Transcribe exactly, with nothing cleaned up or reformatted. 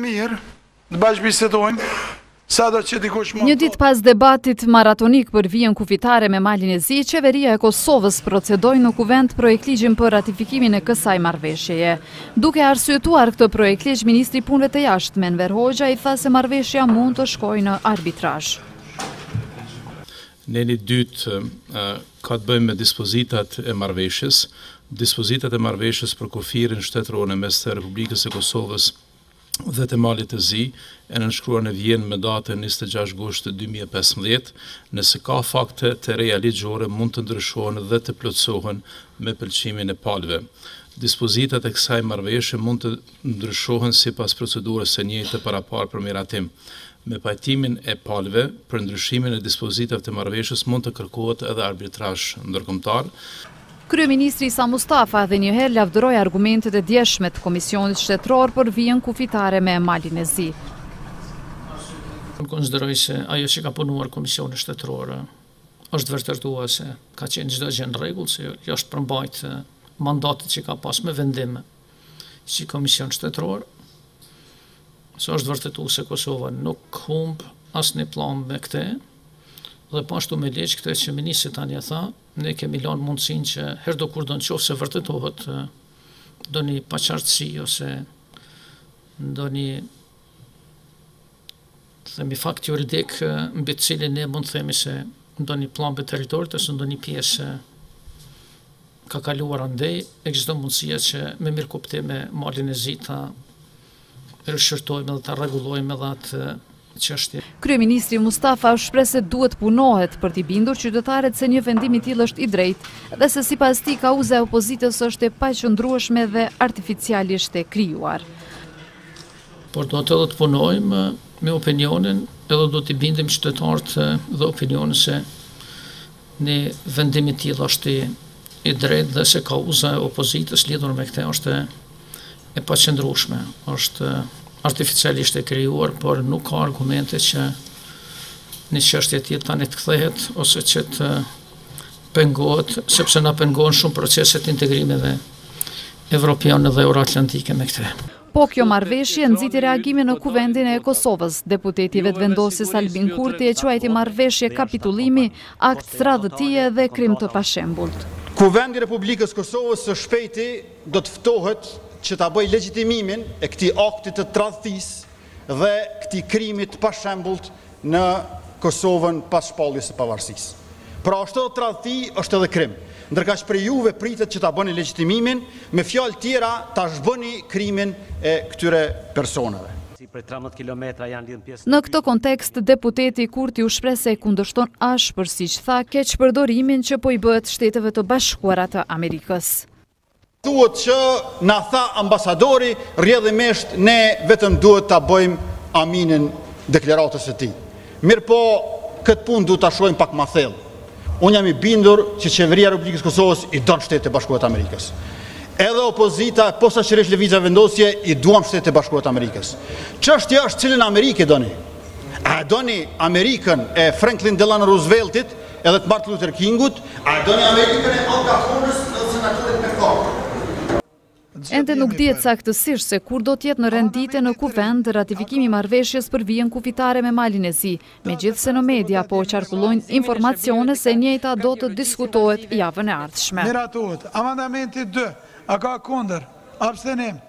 mirë, të bashkëbisedojmë, sado që dikush mund. Një ditë pas debatit maratonik për vijën kufitare me Malin e Zi, qeveria e Kosovës procedoi në kuvent projektligjin për ratifikimin e kësaj marrëveshjeje. Duke arsyetuar këtë projektligj, ministri i punëve të jashtme Enver Hoxha i tha se marrëveshja mund të shkojë në arbitrazh. Neni dytë ka të bëjmë me dispozitat e marrëveshjes. Dispozitat e marrëveshjes për kufirin shtetëror mes të Republikës së Kosovës dhe të Malit të Zi e nënshkruar në Vjenë me datën njëzet e gjashtë gusht dy mijë e pesëmbëdhjetë. Nëse ka fakte të reja ligjore, mund të ndryshohen dhe të plotësohen me pëlqimin e palëve. Dispozitat e kësaj marrëveshje mund të ndryshohen sipas procedurës së njëjtë parapar për miratim. Me pajtimin e palëve, për ndryshimin e dispozitave të marrëveshjes mund të kërkohet edhe arbitrazh ndërkombëtar. Kryeministri Sa Mustafa dhe njëherë lavdëroi argumentet e djeshme të Komisionit Shtetëror për vijën kufitare me Malin e Zi. Unë konsideroj se ajo që ka punuar Komisioni Shtetëror është vërtetuese, ka qenë çdo gjë në rregull, se jo është përmbajt mandatit që ka pas me vendim si Komision Shtetëror. Se është vërtetuar se Kosova nuk humb asnjë plan me këtë. Dhe pashtu me ligj këtë që ministri tani e tha, ne kemi lënë mundësinë që herë do kur do në qoftë se vërtetohet ndonjë paqartësi ose ndonjë themi fakt juridik mbi të cilin ne mund të themi se ndonjë plan për territorit ose ndonjë pjesë ka kaluar andej, ekziston mundësia që me mirë kuptim me Malin e Zi ta rishërtojmë dhe ta rregullojmë edhe atë çështje. Kryeministri Mustafa shpreh se duhet punohet për t'i bindur qytetarët se një vendim i tillë është i drejtë dhe se sipas tij kauza e opozitës është e paqëndrueshme dhe artificialisht e krijuar. Por do të edhe të punojmë me opinionin, edhe do t'i bindim qytetarët dhe opinionin se një vendim i tillë është i drejtë dhe se kauza e opozitës lidhur me këtë është e paqëndrueshme, është artificialisht e krijuar, por nuk ka argumente që një çështje tjetër tani të kthehet ose që të pengohet, sepse na pengohen shumë proceset integrimeve evropiane dhe euroatlantike me këtë. Po kjo marrëveshje nxiti reagimin në kuvendin e Kosovës. Deputeti vetvendosis Albin Kurti e quajti marrëveshje kapitullimi, akt tradhëtie dhe krim të pashembullt. Kuvendi i Republikës Kosovës së shpejti do të ftohet që ta bëj legjitimimin e këtij akti të tradhtisë dhe këtij krimi të pashembullt në Kosovën pas shpalljes së pavarësisë. Pra është edhe tradhti, është edhe krim. Ndërkaq për juve pritet që ta bëni legjitimimin, me fjalë tjera ta zhbëni krimin e këtyre personave. Në këtë kontekst, deputeti Kurti u shpreh se e kundërshton ashpër, siç tha, keqpërdorimin që po i bëhet Shteteve të Bashkuara të Amerikës. Thuhet që na tha ambasadori, rrjedhimisht ne vetëm duhet ta bëjmë aminin deklaratës së tij. Mirë po, këtë punë duhet ta shohim pak më thellë. Unë jam i bindur që qeveria e Republikës Kosovës i don Shtetet e Bashkuara të Amerikës. Edhe opozita, posaçërisht Lëvizja Vendosje, i duam Shtetet e Bashkuara të Amerikës. Çështja është cilën Amerikë doni. A doni Amerikën e Franklin Delano Rooseveltit edhe të Martin Luther Kingut, a doni Amerikën e Al Capones edhe senatorit McCarthy? Ende nuk dihet saktësisht se kur do t'jetë në rendite në kuvend ratifikimi i marrëveshjes për vijën kufitare me Malin e Zi, megjithse në media po qarkullojnë informacione se e njëjta do të diskutohet javën e ardhshme. Miratohet. Amandamenti dy. A ka kundër? Abstenim.